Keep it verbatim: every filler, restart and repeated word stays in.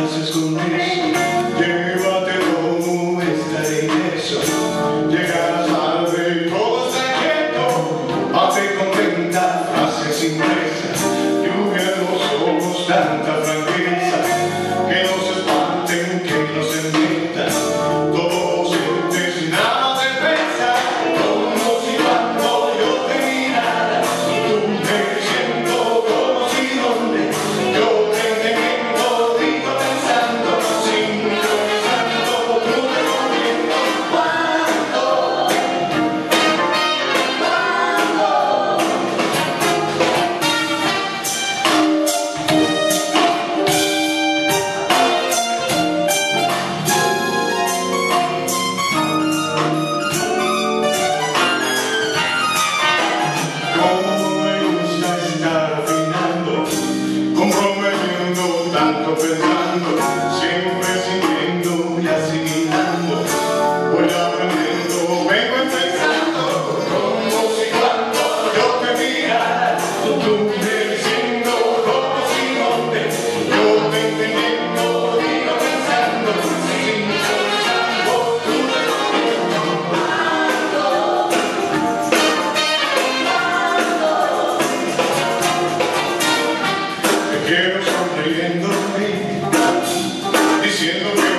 haces con eso, llévatelo, estaré en eso. Llegas tarde y todo está quieto, hazte contenta, haces sin presa. Lluvia en los ojos, tanta franqueza, que no se espanten, que no se entiendan. Todo sientes, nada te pesa, como si cuando yo te mirara, tú me siento como si donde yo te teniendo, digo pensando, sincronizando, tú me moviendo. ¿Cuándo? Tanto pensando, siempre sintiendo y asimilando, voy aprendiendo, vengo empezando, como si cuando yo te mirara, tú me diciendo como si donde yo te entendiendo, digo pensando, sintonizando, tú me moviendo. Te quiero sonriéndome, diciendo que